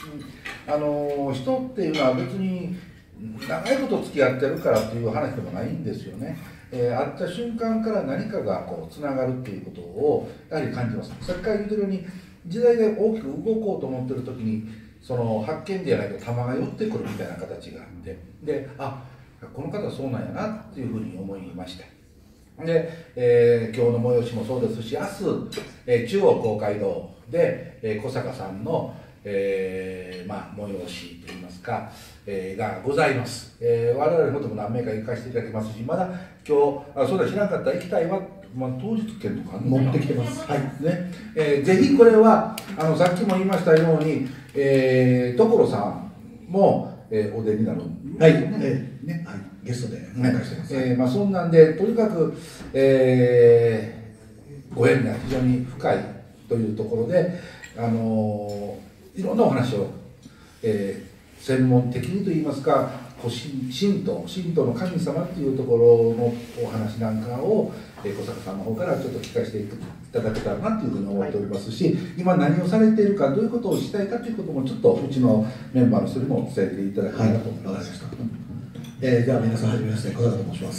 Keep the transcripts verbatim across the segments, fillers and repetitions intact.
あの人っていうのは別に長いこと付き合ってるからっていう話でもないんですよね。えー、会った瞬間から何かがこうつながるっていうことをやはり感じます。さっきから言ってるように時代が大きく動こうと思ってる時にその発見ではないと玉が寄ってくるみたいな形があって、で、あ、この方そうなんやなっていうふうに思いました。で、えー、今日の催しもそうですし、明日、えー、中央公会堂で、えー、小坂さんの、えーまあ、催しといいますか、えー、がございます。えー、我々のことも何名か行かせていただきますし、まだ今日、あ、そうだ、知らなかったら行きたいわ、まあ、当日券とか持ってきてます。 はいね、えー、ぜひこれはあのさっきも言いましたように、えー、所さんも、えー、お出になるんですね。はい、えーねはい、ゲストでお願いしてます。 ねえーまあ、そんなんでとにかく、えー、ご縁が非常に深いというところで、あのー、いろんなお話を、えー、専門的にといいますか、神道、神道の神様っていうところのお話なんかを、えー、小坂さんの方からちょっと聞かせていただけたらなというふうに思っておりますし、今何をされているか、どういうことをしたいかということもちょっとうちのメンバーの人にも伝えていただけたらと思います。はい、わかりました。 えー、では皆さんはじめまして、小坂と申します。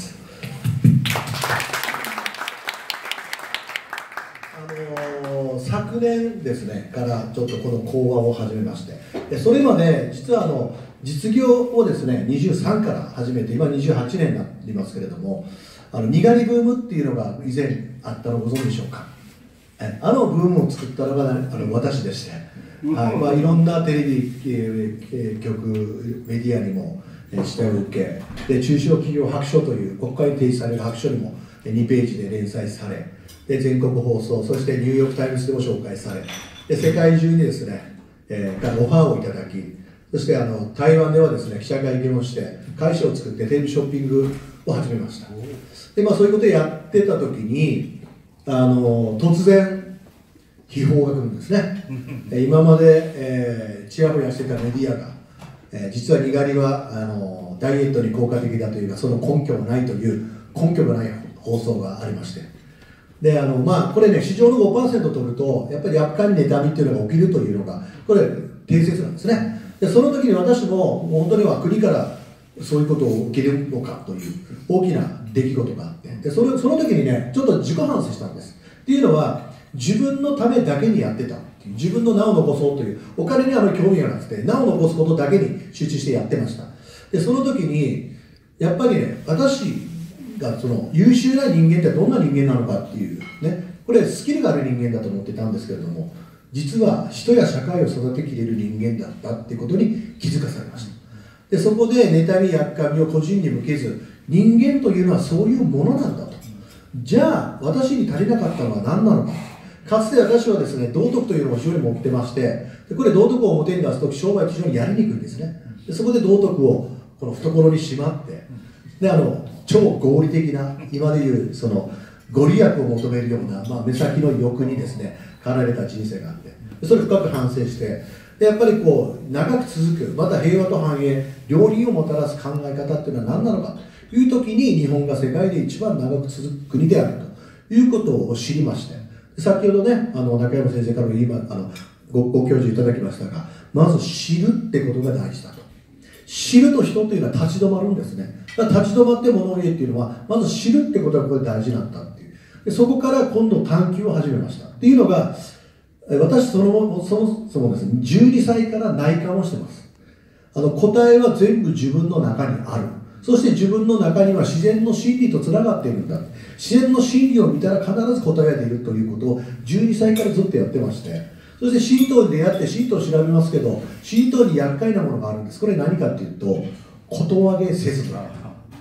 あのー、昨年ですねからちょっとこの講話を始めまして、でそれまで実はあの実業をですねにじゅうさんから始めて今にじゅうはちねんになりますけれども、あのにがりブームっていうのが以前あったのをご存知でしょうか。あのブームを作ったのがあの私でして、はいまあ、いろんなテレビ局メディアにも指定を受け、で中小企業白書という国会に提出される白書にもにページで連載され、で全国放送、そしてニューヨーク・タイムズでも紹介され、で世界中にですね、えー、オファーをいただき、そしてあの台湾ではですね記者会見をして会社を作ってテレビショッピングを始めました。で、まあ、そういうことをやってた時にあの突然秘宝が来るんですね。今まで、えー、ちやほやしてたメディアが、えー、実はにがりはあのダイエットに効果的だというか、その根拠がないという根拠がない放送がありまして、であの、まあ、これね市場の ごパーセント 取るとやっぱり薬価に妬みっていうのが起きるというのがこれ定説なんですね。でその時に私ももう本当には国からそういうことを受けるのかという大きな出来事があって、でそれその時にねちょっと自己反省したんです。っていうのは自分のためだけにやってたっていう、自分の名を残そうというお金にあまり興味がなくて名を残すことだけに集中してやってました。でその時にやっぱりね私がその優秀な人間ってどんな人間なのかっていうね、これスキルがある人間だと思ってたんですけれども、実は人や社会を育てきれる人間だったっていうことに気づかされました。でそこで妬みやっかみを個人に向けず、人間というのはそういうものなんだと。じゃあ私に足りなかったのは何なのか。かつて私はですね道徳というのを非常に持ってまして、でこれ道徳を表に出すと商売って非常にやりにくいんですね。でそこで道徳をこの懐にしまって、であの超合理的な今でいうそのご利益を求めるような、まあ、目先の欲にですね駆られた人生があって、それを深く反省して、でやっぱりこう長く続く、また平和と繁栄両輪をもたらす考え方っていうのは何なのかという時に、日本が世界で一番長く続く国であるということを知りまして、先ほどねあの中山先生からも今あの ご, ご教授いただきましたが、まず知るってことが大事だと。知ると人というのは立ち止まるんですね。だから立ち止まって物を言えっていうのはまず知るってことがこれ大事なんだっていう、でそこから今度探求を始めましたっていうのが、私そのそもそもですねじゅうにさいから内観をしてます。あの答えは全部自分の中にある。そして自分の中には自然の真理とつながっているんだ。自然の真理を見たら必ず答えが出るということをじゅうにさいからずっとやってまして、そして神道に出会って神道を調べますけど、神道に厄介なものがあるんです。これ何かっていうと、こと上げせずと、はい、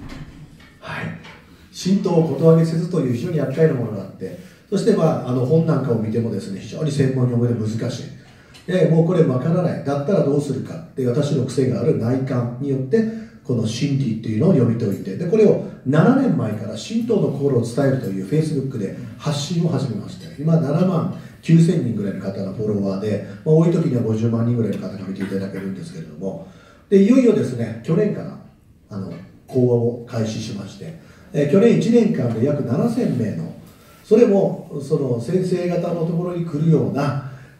神道をこと上げせずという非常に厄介なものがあって、そして、まあ、あの本なんかを見てもですね非常に専門に覚える難しい。でもうこれ分からない、だったらどうするかって私の癖がある内観によってこの真理っていうのを読み解いて、でこれをななねんまえから神道の心を伝えるというフェイスブックで発信を始めまして、今ななまんきゅうせんにんぐらいの方がフォロワーで、まあ、多い時にはごじゅうまんにんぐらいの方が見ていただけるんですけれども、でいよいよですね去年からあの講話を開始しまして、え去年いちねんかんで約ななせんめいの、それもその先生方のところに来るような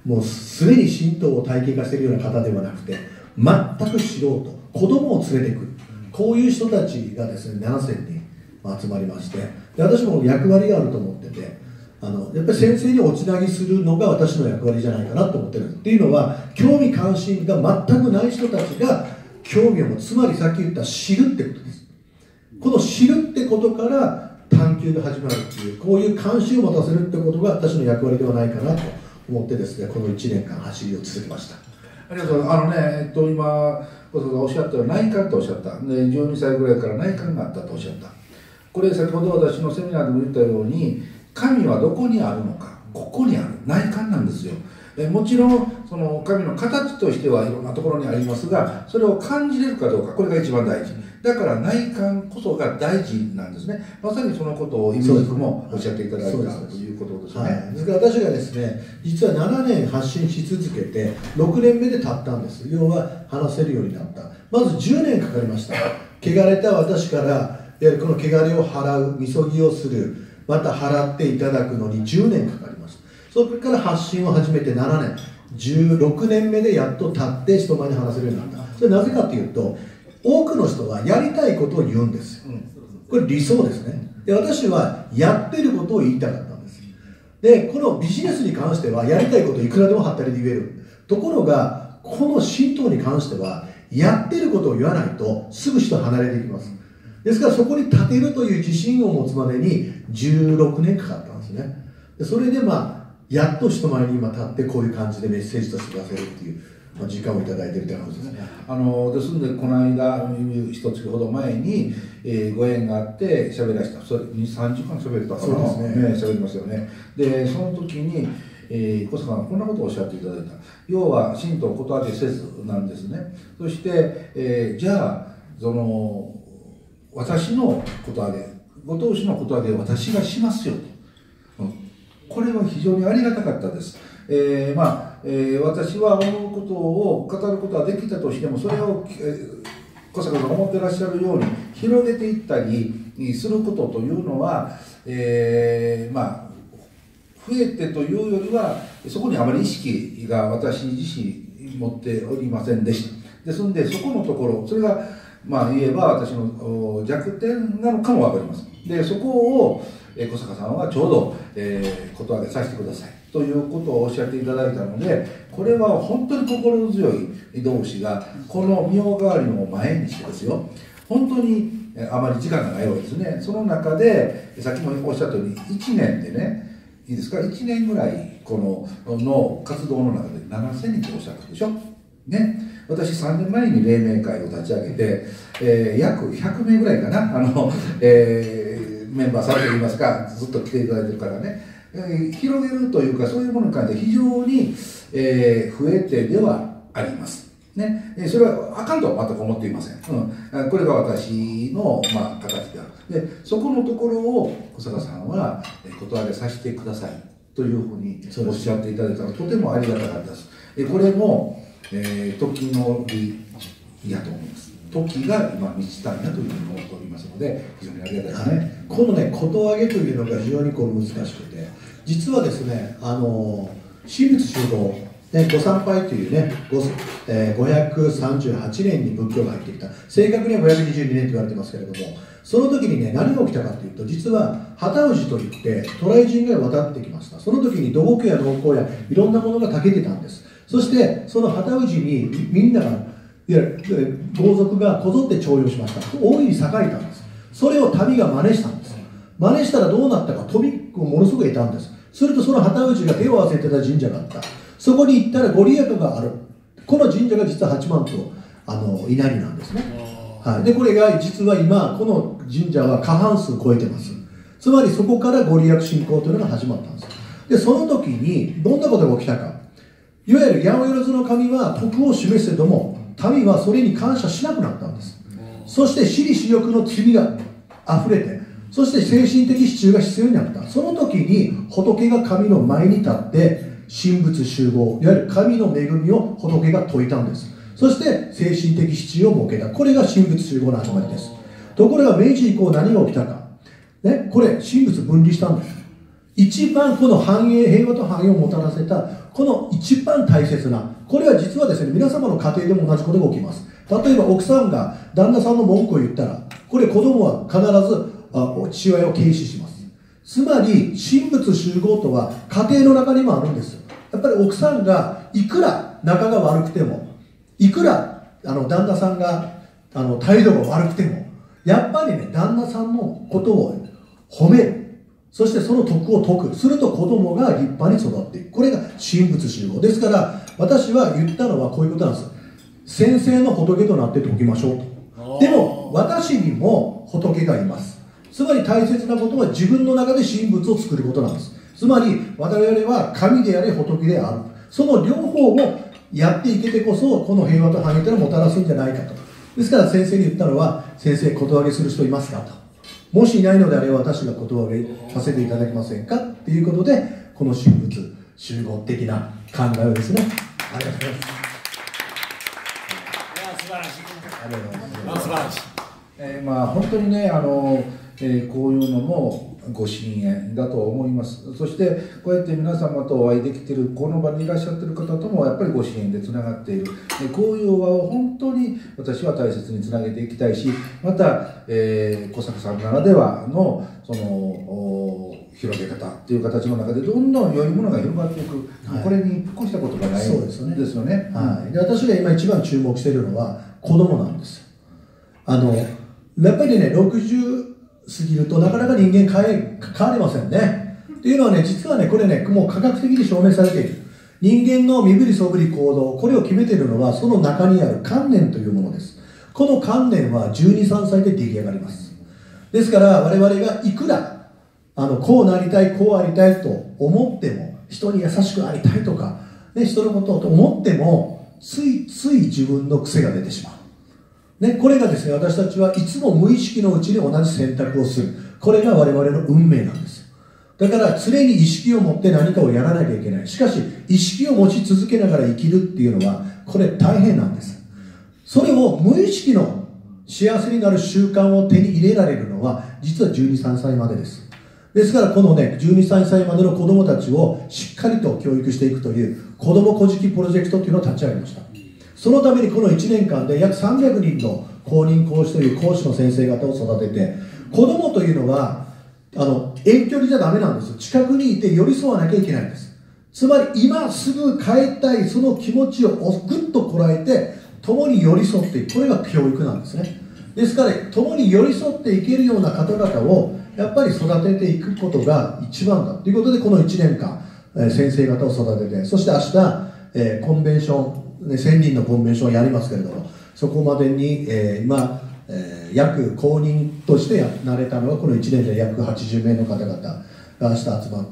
もうすでに神道を体系化しているような方ではなくて、全く素人、子供を連れてくる、こういう人たちがですねななせんにん集まりまして、で私も役割があると思ってて、あのやっぱり先生におつなぎするのが私の役割じゃないかなと思ってる。っていうのは、興味関心が全くない人たちが興味を持つ、つまりさっき言った知るってことです。この知るってことから探求が始まるっていう、こういう関心を持たせるってことが私の役割ではないかなと思ってですね、このいちねんかん走りを続けました。 ありがとうございます。あのね、えっと、今小坂がおっしゃったように内観とおっしゃった。で、じゅうにさいぐらいから内観があったとおっしゃった。これ先ほど私のセミナーでも言ったように、神はどこにあるのか、ここにある、内観なんですよ。えもちろんその神の形としてはいろんなところにありますが、それを感じれるかどうか、これが一番大事。だから内観こそが大事なんですね。まさにそのことをイメージ君もおっしゃっていただいたということですね。 はい、ですから私がですね、実はななねん発信し続けてろくねんめで経ったんです。要は話せるようになった。まずじゅうねんかかりました。汚れた私から、いわゆるこの汚れを払う、みそぎをする、また払っていただくのにじゅうねんかかります。それから発信を始めてななねん、じゅうろくねんめでやっと立って人前に話せるようになった。それなぜかというと、多くの人はやりたいことを言うんですよ。これ理想ですね。で、私はやってることを言いたかったんです。で、このビジネスに関してはやりたいことをいくらでもはったりで言える。ところが、この神道に関してはやってることを言わないとすぐ人離れていきます。ですからそこに立てるという自信を持つまでにじゅうろくねんかかったんですね。でそれでまあやっと人前に今立ってこういう感じでメッセージとして出せるっていう、まあ、時間をいただいているという感じですね。 あのですのでこの間一月ほど前に、えー、ご縁があって喋らせた、それに、さんじかん喋れたかな。 そうですね。 ね、喋りますよね。でその時に、えー、小坂さんこんなことをおっしゃっていただいた。要は神道をことあげせずなんですね。そして、えー、じゃあその私のことあげ、ご当主のことあげを私がしますよと、うん、これは非常にありがたかったです。えー、まあ、えー、私は思うことを語ることはできたとしても、それを、えー、小坂さんが思ってらっしゃるように広げていったりすることというのは、えー、まあ増えてというよりはそこにあまり意識が私自身持っておりませんでした。ですのでそこのところ、それがまあ言えば私の弱点なのかも分かります。でそこを小坂さんはちょうど、えー、ことあげさせてくださいということをおっしゃっていただいたので、これは本当に心強い同士がこの御代替わりの前にしてですよ、本当にあまり時間がないわけですね。その中でさっきもおっしゃったようにいちねんでね、いいですか、いちねんぐらいこのの活動の中でななせんにんっておっしゃったでしょね。私さんねんまえに黎明会を立ち上げて、えー、約ひゃくめいぐらいかな、あの、えー、メンバーさんといいますかずっと来ていただいてるからね、えー、広げるというかそういうものに関して非常に、えー、増えてではありますね。それはあかんとは全く思っていません。うん、これが私の、まあ、形である。でそこのところを小坂さんはことあげさせてくださいというふうにおっしゃっていただいたのはとてもありがたかったです。これもえー、時の利やと思います。時が今満ちたんやというふうに思っておりますので、非常にありがたいですね。はい、 このね、ことあげというのが非常にこう難しくて、実はですね、あの神仏習合、ね、ご参拝というね、ごえー、ごひゃくさんじゅうはちねんに仏教が入ってきた、正確にはごひゃくにじゅうにねんと言われてますけれども、その時にね、何が起きたかというと、実は旗氏といって渡来人が渡ってきました。その時に土木や農耕やいろんなものがたけてたんです。そしてその旗氏にみんながいわゆる豪族がこぞって徴用しました。大いに栄えたんです。それを民が真似したんです。真似したらどうなったか、富をものすごく得たんです。するとその旗氏が手を合わせてた神社があった。そこに行ったらご利益がある。この神社が実ははちまんとあの稲荷なんですね。はい、でこれが実は今この神社は過半数超えてます。つまりそこからご利益信仰というのが始まったんです。でその時にどんなことが起きたか。いわゆる八百万の神は徳を示せども、民はそれに感謝しなくなったんです。そして私利私欲の罪が溢れて、そして精神的支柱が必要になった。その時に仏が神の前に立って神仏集合、いわゆる神の恵みを仏が説いたんです。そして精神的支柱を設けた。これが神仏集合の始まりです。ところが明治以降何が起きたか、ね、これ神仏分離したんです。 一番この繁栄、平和と繁栄をもたらせた、この一番大切な、これは実はですね、皆様の家庭でも同じことが起きます。例えば奥さんが旦那さんの文句を言ったら、これ子供は必ずあ父親を軽視します。つまり、神仏集合とは家庭の中にもあるんですよ。やっぱり奥さんがいくら仲が悪くても、いくらあの旦那さんがあの態度が悪くても、やっぱりね、旦那さんのことを褒める。そしてその徳を説く。すると子供が立派に育っていく。これが神仏集合。ですから、私は言ったのはこういうことなんです。先生の仏となって説きましょうと。でも、私にも仏がいます。つまり大切なことは自分の中で神仏を作ることなんです。つまり、我々は神であれ仏である。その両方をやっていけてこそ、この平和と繁栄というのをもたらすんじゃないかと。ですから先生に言ったのは、先生、ことわげする人いますかと。もしいないのであれば私がことわげさせていただけませんかっていうことで、この神仏集合的な考えをですね、ありがとうございます。 いや、素晴らしい。 ありがとうございます。 素晴らしい。 えーまあ、本当にね、あのえーこういうのもご神縁だと思います。そしてこうやって皆様とお会いできている、この場にいらっしゃっている方ともやっぱりご神縁でつながっている、えーこういう輪を本当に私は大切につなげていきたいし、また、えー小坂さんならではのそのお広げ方っていう形の中でどんどん良いものが広がっていく、はい、これに越したことがないそうですよね。 ですよね。 はい、で私が今一番注目しているのは子供なんです。あのやっぱりね、ろくじゅう過ぎるとなかなか人間変え変わりませんね。っていうのはね、実はね、これね、もう科学的に証明されている。人間の身振りそぶり行動、これを決めているのは、その中にある観念というものです。この観念はじゅうに、さんさいで出来上がります。ですから、我々がいくら、あの、こうなりたい、こうありたいと思っても、人に優しくありたいとか、ね、人のことをと思っても、ついつい自分の癖が出てしまう。ね、これがですね、私たちはいつも無意識のうちに同じ選択をする。これが我々の運命なんです。だから常に意識を持って何かをやらなきゃいけない。しかし、意識を持ち続けながら生きるっていうのは、これ大変なんです。それを無意識の幸せになる習慣を手に入れられるのは、実はじゅうに、さんさいまでです。ですから、このね、じゅうに、さんさいまでの子供たちをしっかりと教育していくという子供古事記プロジェクトというのを立ち上げました。そのためにこのいちねんかんで約さんびゃくにんの公認講師という講師の先生方を育てて、子供というのはあの遠距離じゃダメなんですよ。近くにいて寄り添わなきゃいけないんです。つまり今すぐ帰りたいその気持ちをぐっとこらえて共に寄り添っていく、これが教育なんですね。ですから共に寄り添っていけるような方々をやっぱり育てていくことが一番だということで、このいちねんかん、えー、先生方を育てて、そして明日、えー、コンベンションせんにんのコンベンションをやりますけれども、そこまでに、えー、今、えー、約公認としてやなれたのはこのいちねんで約はちじゅうめいの方々が明日集まって、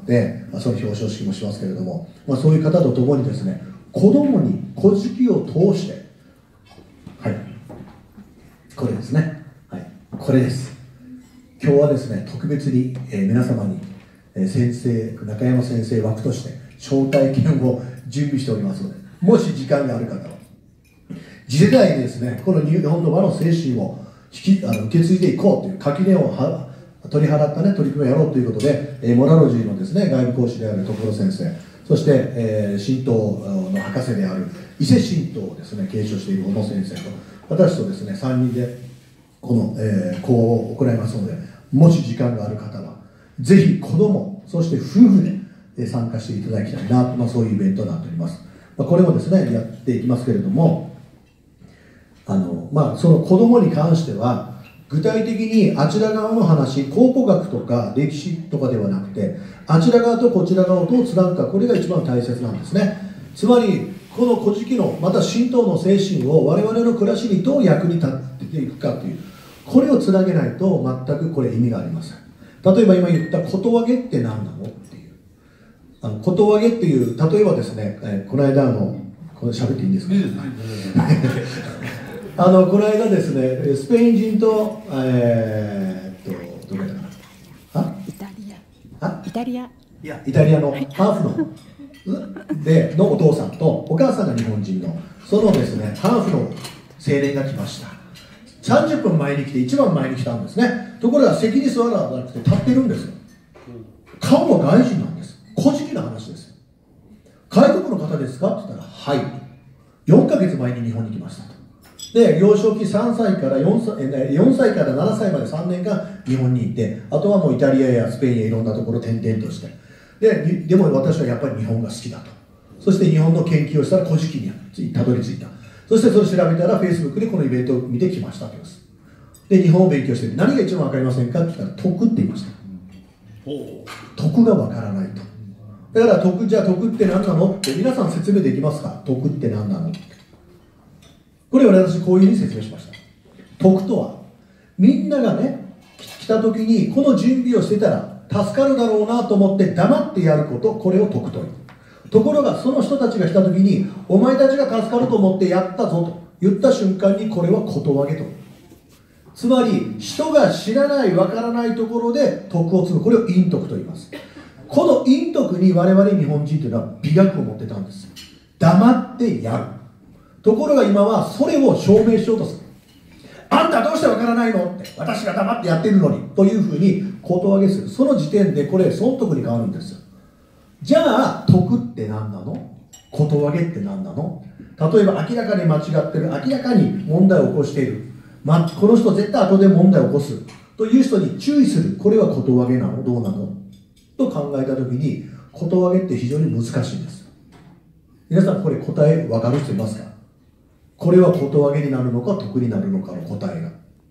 まあ、その表彰式もしますけれども、まあ、そういう方と共にですね、子供に古事記を通して、はい、これですね、はい、これです。今日はですね、特別に、えー、皆様に、えー、先生、中山先生枠として招待券を準備しておりますので、もし時間がある方は次世代にですね、この日本の和の精神を引きあの受け継いでいこうという垣根をは取り払った、ね、取り組みをやろうということで、えー、モラロジーのですね、外部講師である所先生、そして、えー、神道の博士である伊勢神道をですね継承している小野先生と私とですねさんにんでこの、えー、講を行いますので、もし時間がある方はぜひ子供そして夫婦で参加していただきたいな、まあ、そういうイベントになっております。これもですねやっていきますけれども、あの、まあ、その子供に関しては具体的にあちら側の話、考古学とか歴史とかではなくて、あちら側とこちら側をどうつなぐか、これが一番大切なんですね。つまりこの古事記のまた神道の精神を我々の暮らしにどう役に立てていくかという、これをつなげないと全くこれ意味がありません。例えば今言ったことわげって何なのっていう、あのことわげっていう、例えばですね、えー、この間のこれ喋っていいんですか？あのこの間ですね、スペイン人とえー、っとどれだかな、あイタリアあイタリアいやイタリアのハーフのでのお父さんとお母さんが日本人のそのですねハーフの青年が来ました。さんじゅっぷんまえに来て一番前に来たんですね。ところが席に座らなくて立ってるんですよ。 顔は外人なんです。古事記の話です。外国の方ですかって言ったら、はい。よんかげつまえに日本に来ましたと。で、幼少期さんさいからよんさい、よんさいからななさいまでさんねんかん日本にいて、あとはもうイタリアやスペインやいろんなところ転々として、で、でも私はやっぱり日本が好きだと。そして日本の研究をしたら古事記にたどり着いた。そしてそれを調べたら Facebook でこのイベントを見てきましたと言います。で、日本を勉強して何が一番分かりませんかって言ったら、徳って言いました。徳が分からないと。だから徳、じゃあ徳って何なのって皆さん説明できますか？徳って何なのって。これを私こういうふうに説明しました。徳とは、みんながね、来た時にこの準備をしてたら助かるだろうなと思って黙ってやること、これを徳という。ところがその人たちが来た時に、お前たちが助かると思ってやったぞと言った瞬間に、これはこと上げと。つまり人が知らないわからないところで徳を積む、これを陰徳と言います。この陰徳に我々日本人というのは美学を持ってたんです。黙ってやる。ところが今はそれを証明しようとする。あんたどうしてわからないのって、私が黙ってやってるのにというふうにこと上げする。その時点でこれ損得に変わるんですよ。じゃあ徳って何なの？こと上げって何なの？例えば明らかに間違ってる、明らかに問題を起こしている、ま、この人絶対後で問題を起こすという人に注意する。これはこと上げなの？どうなの？と考えたときに、こと上げって非常に難しいんです。皆さんこれ答え分かる人いますか？これはこと上げになるのか徳になるのかの答えが。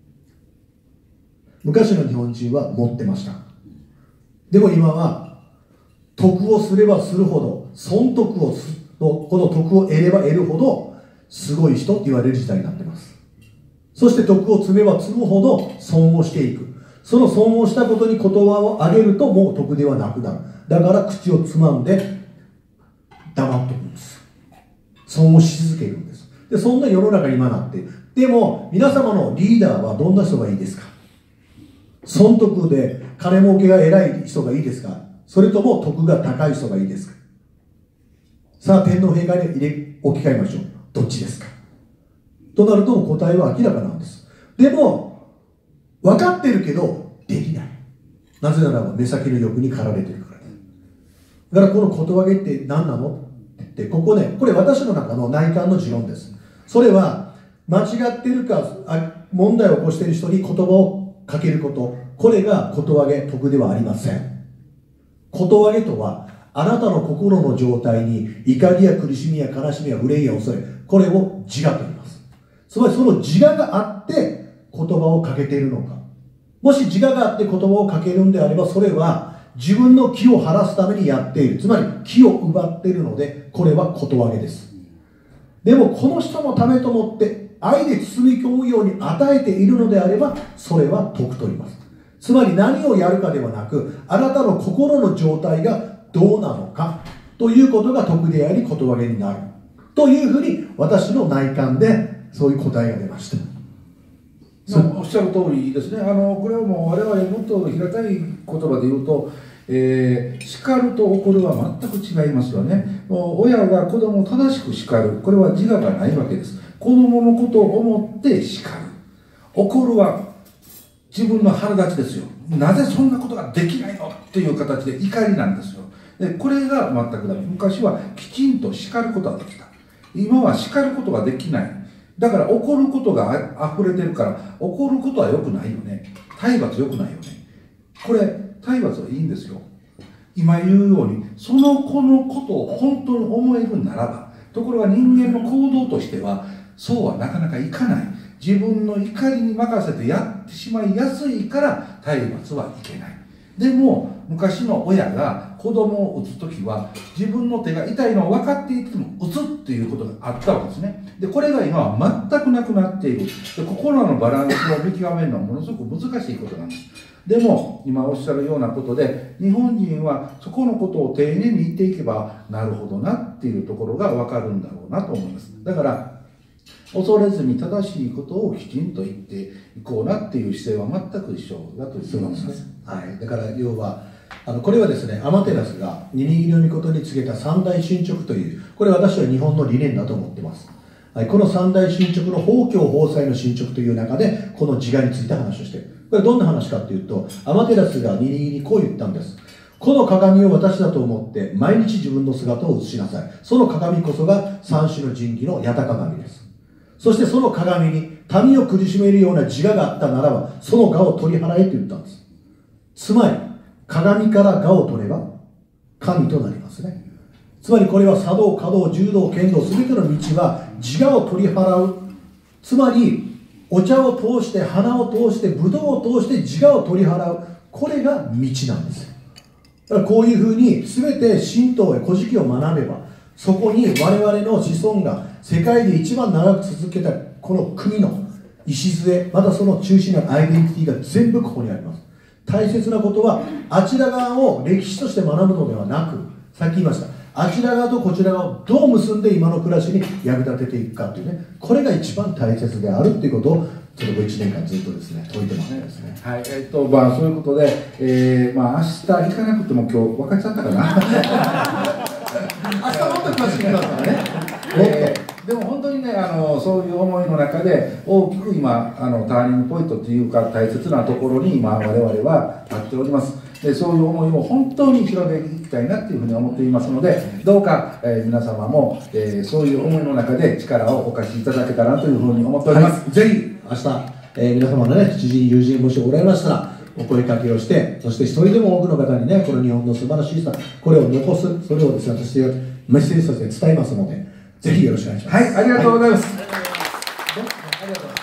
昔の日本人は持ってました。でも今は徳をすればするほど、損得をすこの徳を得れば得るほどすごい人って言われる時代になってます。そして徳を積めば積むほど損をしていく。その損をしたことに言葉を上げるともう徳ではなくなる。だから口をつまんで黙っておくんです。損をし続けるんです。でそんな世の中に今なっている。でも皆様のリーダーはどんな人がいいですか？損得で金儲けが偉い人がいいですか？それとも徳が高い人がいいですか？さあ天皇陛下に入れ置き換えましょう。どっちですか？となると答えは明らかなんです。でも分かってるけどできない。なぜならば目先の欲に駆られているからです。だからこのことわげって何なのって言って、ここね、これ私の中の内観の持論です。それは間違ってるか問題を起こしている人に言葉をかけること、これがことわげ徳ではありません。ことわげとはあなたの心の状態に怒りや苦しみや悲しみや憂いや恐れ、これを自我と言います。つまりその自我があって言葉をかけているのか、もし自我があって言葉をかけるんであれば、それは自分の気を晴らすためにやっている、つまり気を奪っているので、これはことわげです。でもこの人のためと思って愛で包み込むように与えているのであれば、それは徳と言います。つまり何をやるかではなく、あなたの心の状態がどうなのかということが徳でありことわげになるというふうに私の内観でそういう答えが出ました。 おっしゃる通りですね。あのこれはもう我々もっと平たい言葉で言うと、えー、叱ると怒るは全く違いますよね。もう親が子供を正しく叱る、これは自我がないわけです。子供のことを思って叱る。怒るは自分の腹立ちですよ。なぜそんなことができないのっていう形で怒りなんですよ。でこれが全くダメ。昔はきちんと叱ることができた。今は叱ることができない。だから怒ることがあ溢れてるから、怒ることは良くないよね。体罰良くないよね。これ体罰はいいんですよ。今言うようにその子のことを本当に思えるならば。ところが人間の行動としてはそうはなかなかいかない。自分の怒りに任せてやってしまいやすいから体罰はいけない。でも昔の親が子供を打つときは自分の手が痛いのを分かっていても打つっていうことがあったわけですね。でこれが今は全くなくなっている。で心のバランスを見極めるのはものすごく難しいことなんです。でも今おっしゃるようなことで、日本人はそこのことを丁寧に言っていけばなるほどなっていうところが分かるんだろうなと思います。だから恐れずに正しいことをきちんと言っていこうなっていう姿勢は全く一緒だと思います。 はい、だから要はあのこれはですね、アマテラスがニニギノミコトに告げた三大進捗という、これ私は日本の理念だと思っています。はい、この三大進捗の法教法裁の進捗という中でこの自我について話をしている。これはどんな話かというと、アマテラスがニニギにこう言ったんです。 この鏡を私だと思って毎日自分の姿を映しなさい。その鏡こそが三種の神器の八田鏡です。そしてその鏡に民を苦しめるような自我があったならば、その我を取り払えと言ったんです。つまり鏡から我を取れば神となりますね。つまりこれは茶道、華道、柔道、剣道、全ての道は自我を取り払う。つまりお茶を通して、花を通して、ブドウを通して自我を取り払う。これが道なんですよ。だからこういうふうに全て神道へ古事記を学べば、そこに我々の子孫が世界で一番長く続けたこの国の礎、またその中心のアイデンティティが全部ここにあります。大切なことは、あちら側を歴史として学ぶのではなく、さっき言いました、あちら側とこちら側をどう結んで今の暮らしに役立てていくかというね、これが一番大切であるということをちょっといちねんかんずっとですね説いてますですね。 はい、えっとまあそういうことで、えー、まあ明日行かなくても今日分かっちゃったかな。 明日もっと詳しく言いますからね。 えー、でも本当にね、あのそういう思いの中で大きく今あのターニングポイントというか大切なところに今我々は立っております。でそういう思いを本当に広げていきたいなというふうに思っていますので、どうか、えー、皆様も、えー、そういう思いの中で力をお貸しいただけたらというふうに思っております。 はい、ぜひ明日、えー、皆様のね知人友人もしおられましたらお声かけをして、そして一人でも多くの方にねこの日本の素晴らしさ、これを残す、それをですね私がメッセージとして伝えますので、ぜひよろしくお願いします。 はい、ありがとうございます。 はい、ありがとうございます。